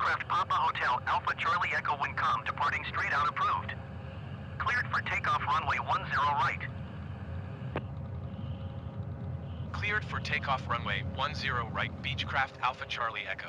Beechcraft Papa Hotel Alpha Charlie Echo Wincom departing straight out approved. Cleared for takeoff runway 10 right. Cleared for takeoff runway 10 right, Beechcraft Alpha Charlie Echo.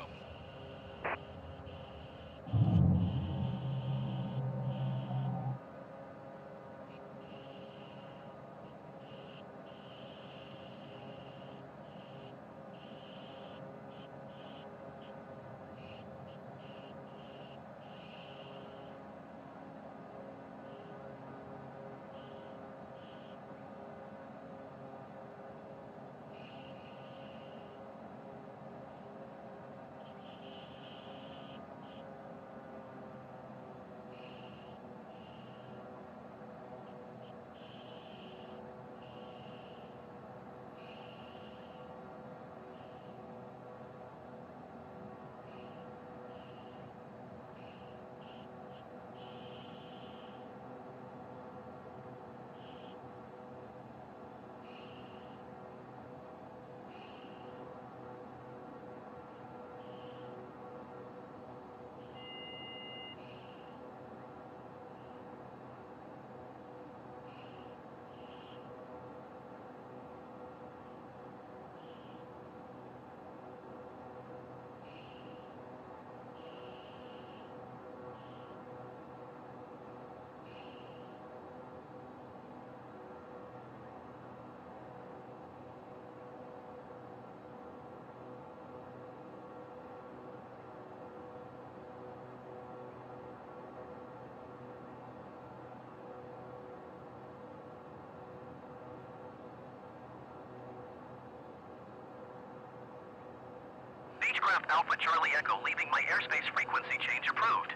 Beechcraft Alpha Charlie Echo leaving my airspace frequency change approved.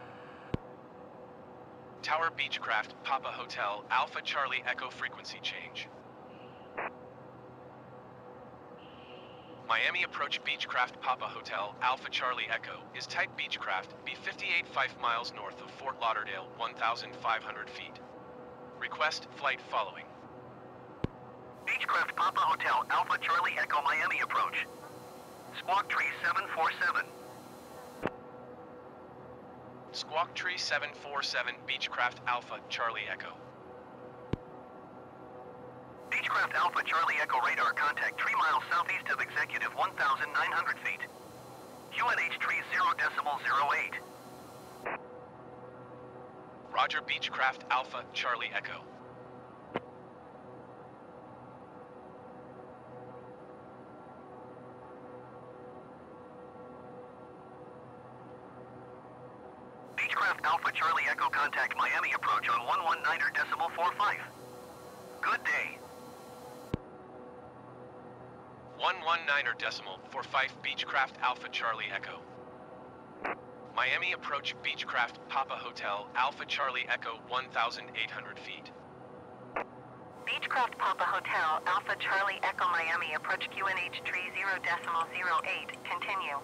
Tower Beechcraft Papa Hotel Alpha Charlie Echo frequency change. Miami approach Beechcraft Papa Hotel Alpha Charlie Echo is type Beechcraft, be 58.5 miles north of Fort Lauderdale, 1,500 feet. Request flight following. Beechcraft Papa Hotel Alpha Charlie Echo Miami approach. Squawk Tree 747. Squawk Tree 747 Beechcraft Alpha Charlie Echo. Beechcraft Alpha Charlie Echo radar contact 3 miles southeast of Executive 1,900 feet. QNH tree 0.08. Roger Beechcraft Alpha Charlie Echo. Beechcraft Alpha Charlie Echo contact Miami approach on 119.45. Good day. 119.45 Beechcraft Alpha Charlie Echo. Miami approach Beechcraft Papa Hotel Alpha Charlie Echo 1,800 feet. Beechcraft Papa Hotel Alpha Charlie Echo Miami approach QNH tree 0.08. Continue.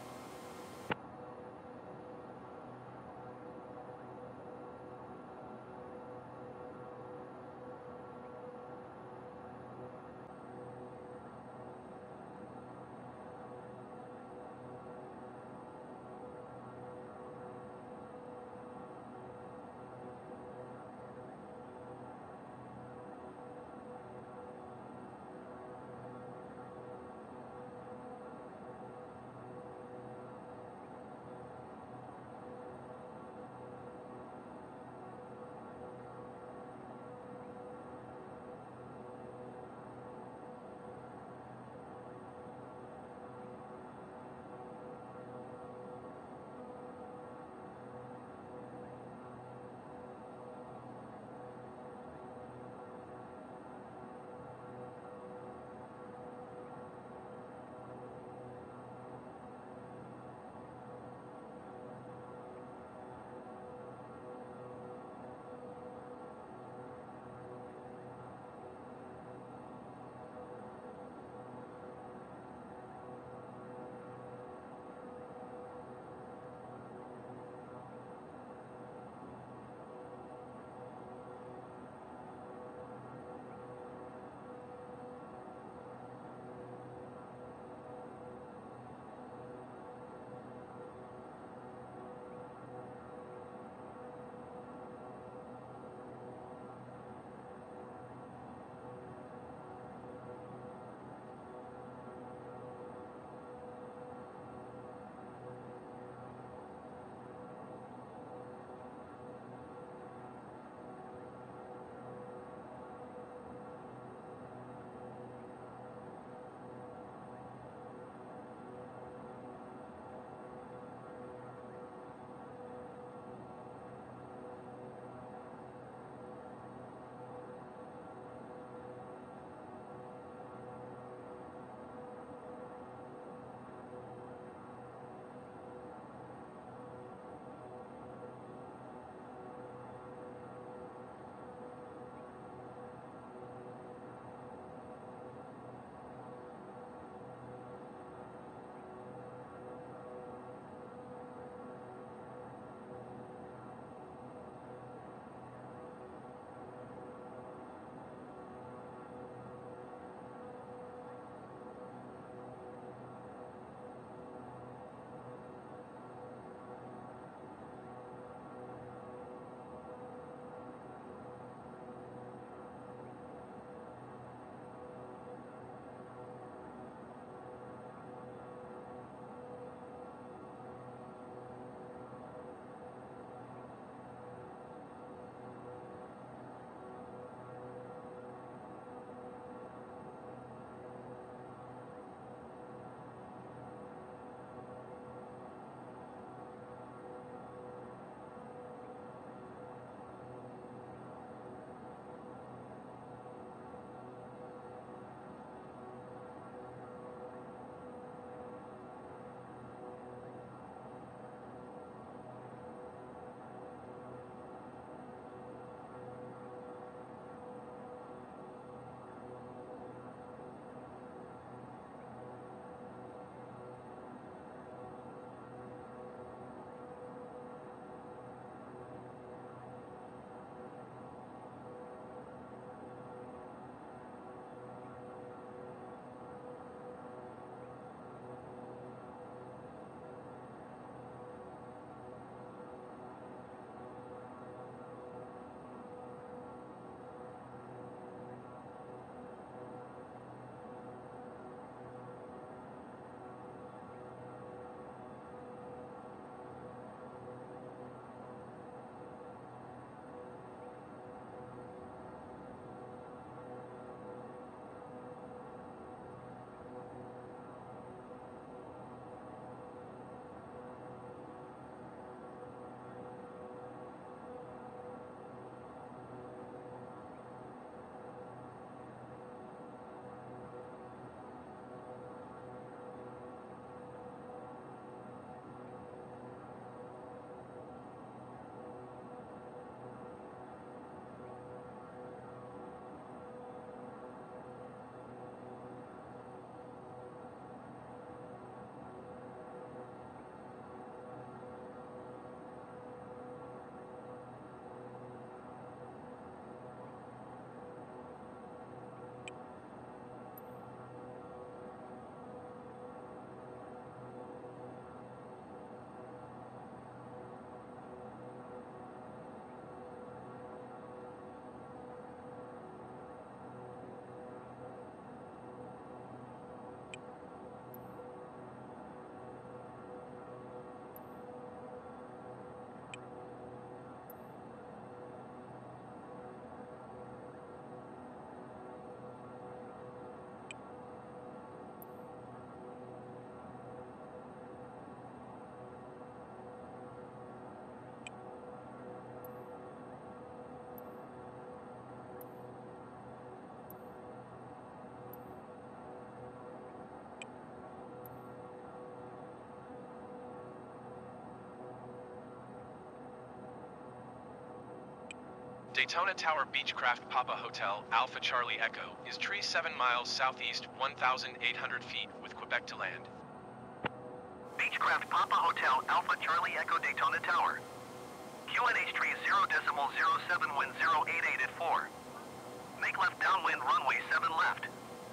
Daytona Tower Beechcraft Papa Hotel Alpha Charlie Echo is tree 7 miles southeast 1,800 feet with Quebec to land. Beechcraft Papa Hotel Alpha Charlie Echo Daytona Tower. QNH tree 0.07 wind 088 at 4. Make left downwind runway 7 left.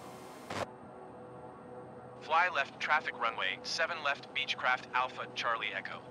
Fly left traffic runway 7 left Beechcraft Alpha Charlie Echo.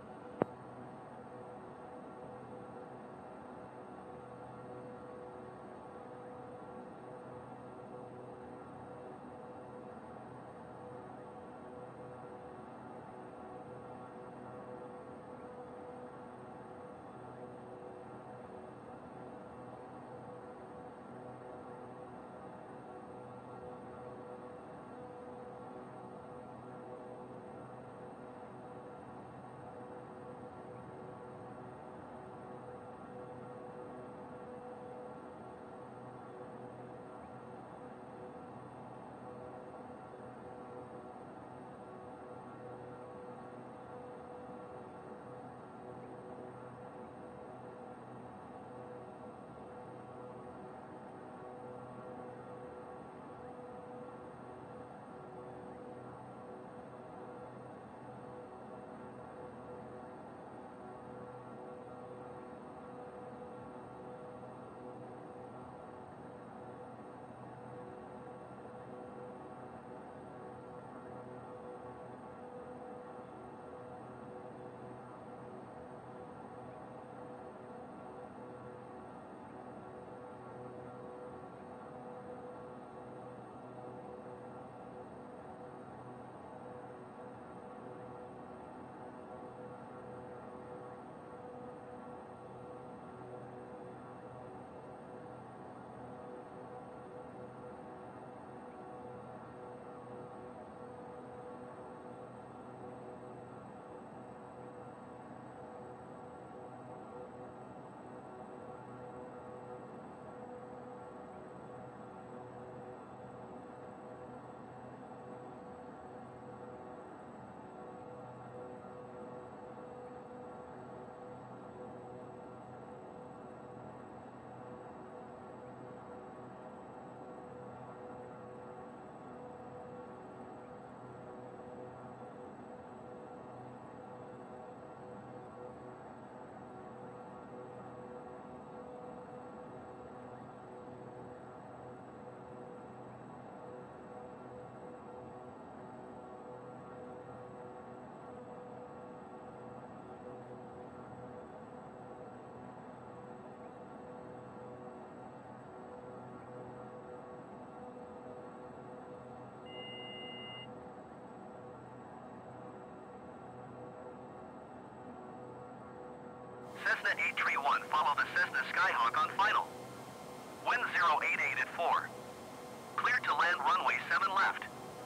Cessna 831, follow the Cessna Skyhawk on final. Wind 088 at 4. Clear to land runway 7 left.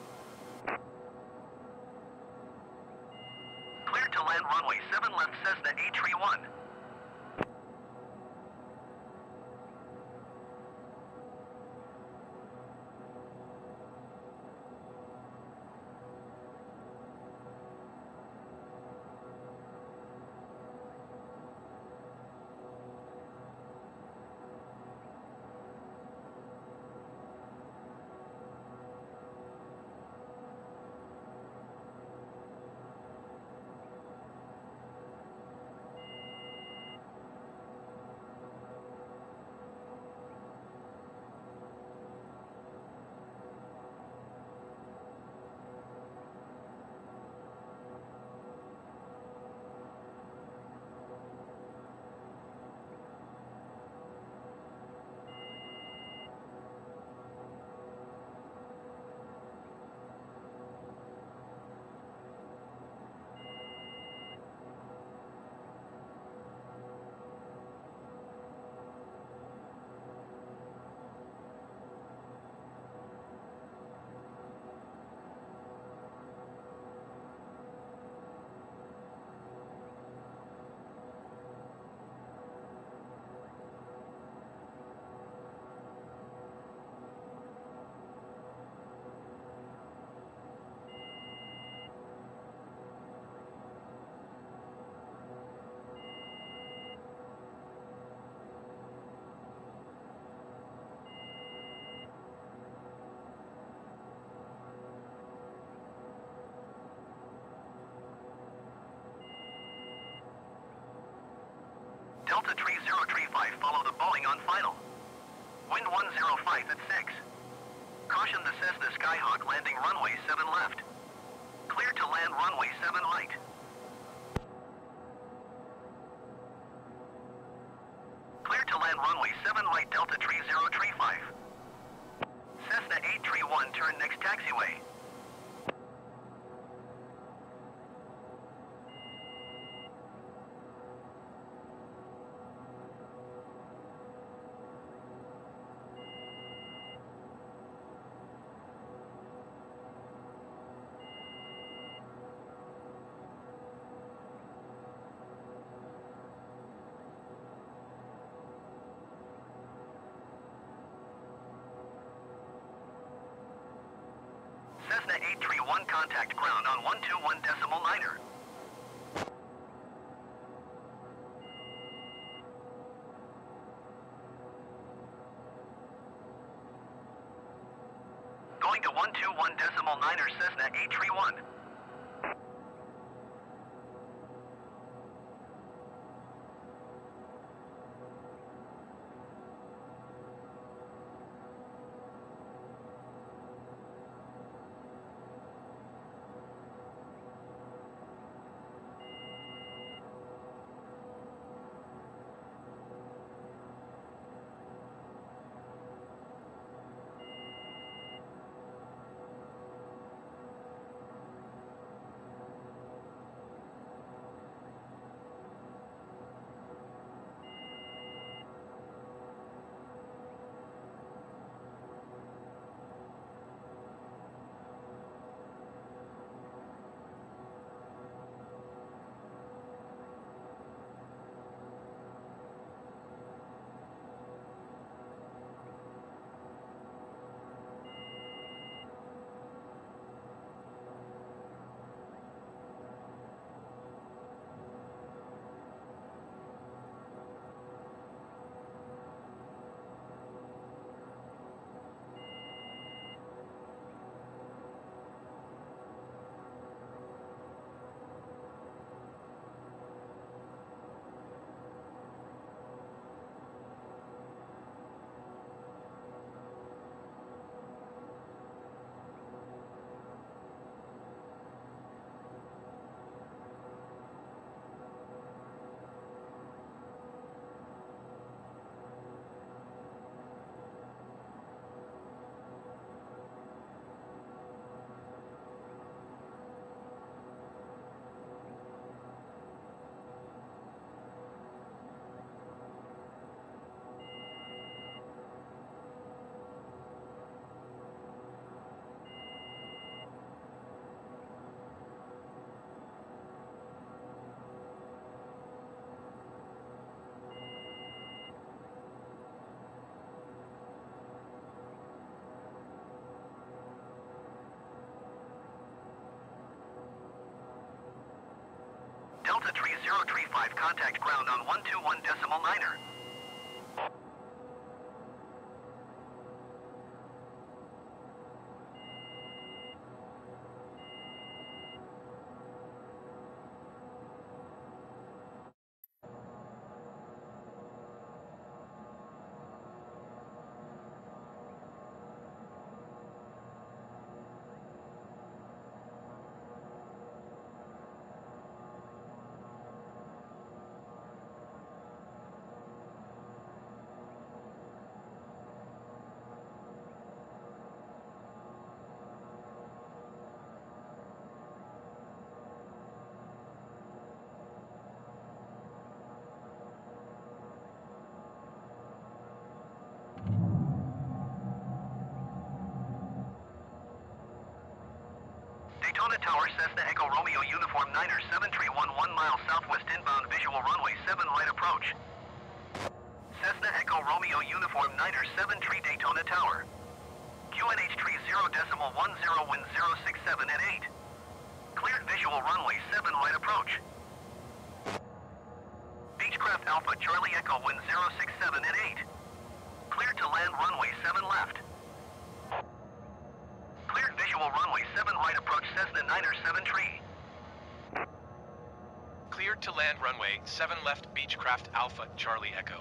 Clear to land runway 7 left Cessna 831. Delta Tree 035, follow the Boeing on final. Wind 105 at 6. Caution the Cessna Skyhawk landing runway 7 left. Clear to land runway 7 right. Clear to land runway 7 right, Delta Tree 035. Cessna 831, turn next taxiway. Cessna 831, contact ground on 121.9er. Going to 121.9er, Cessna 831. Delta Tree 035, contact ground on 121.9er. Daytona Tower, Cessna Echo Romeo Uniform 9er 7311 mile southwest inbound, visual runway 7 right approach. Cessna Echo Romeo Uniform 9er 73 Daytona Tower. QNH tree 0.10, wind 067 at 8. Cleared visual runway 7 right approach. Beechcraft Alpha Charlie Echo, wind 067 at 8. Cleared to land runway 7 left. Cleared visual runway 7 right approach, Cessna 9er 7 tree. Cleared to land runway 7 left Beechcraft Alpha Charlie Echo.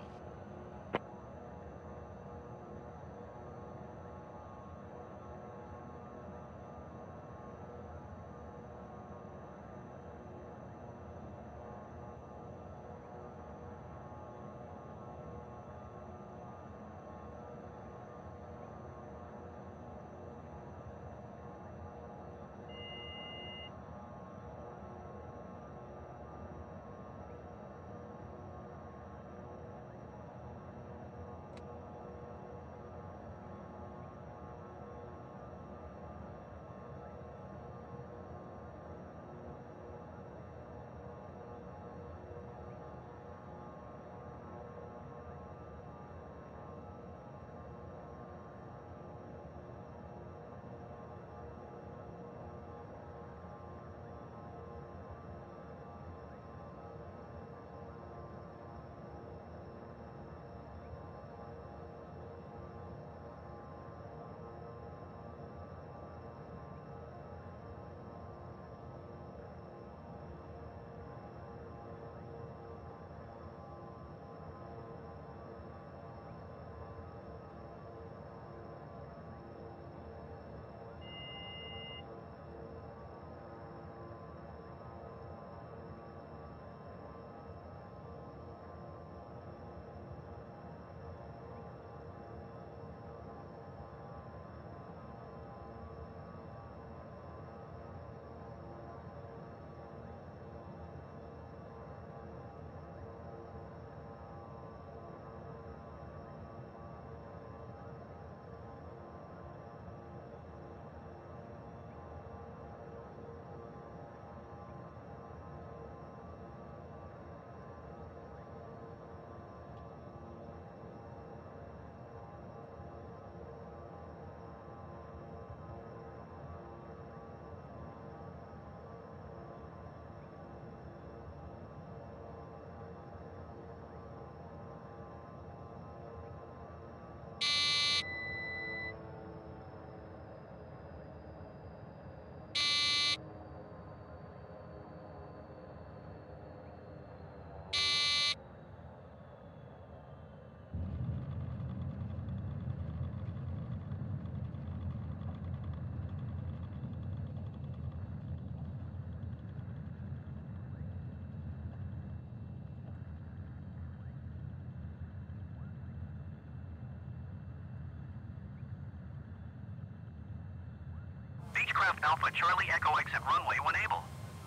Beechcraft Alpha Charlie Echo exit runway when able.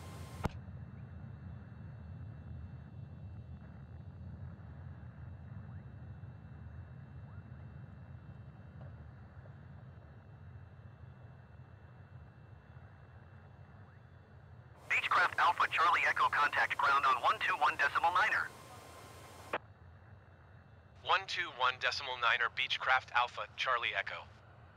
Beechcraft Alpha Charlie Echo contact ground on 121.9er. 121.9er Beechcraft Alpha Charlie Echo.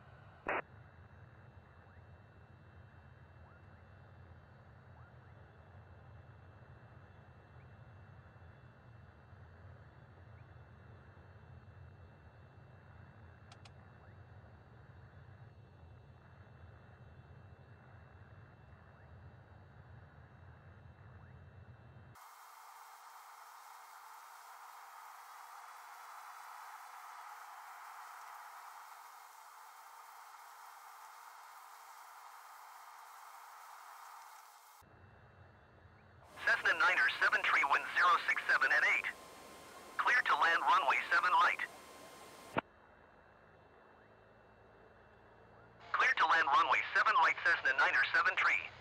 Cessna 9er 7 tree wind 067 at 8. Clear to land runway 7 right. Clear to land runway 7 right Cessna 9er 7 tree.